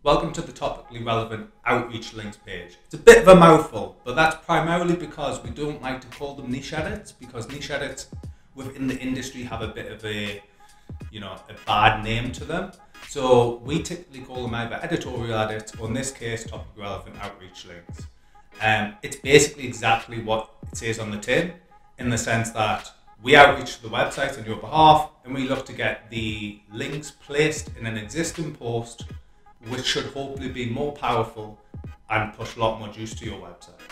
Welcome to the topically relevant outreach links page. It's a bit of a mouthful, but that's primarily because we don't like to call them niche edits, because niche edits within the industry have a bit of a bad name to them. So we typically call them either editorial edits or in this case topically relevant outreach links. It's basically exactly what it says on the tin, in the sense that we outreach to the website on your behalf and we look to get the links placed in an existing post which should hopefully be more powerful and push a lot more juice to your website.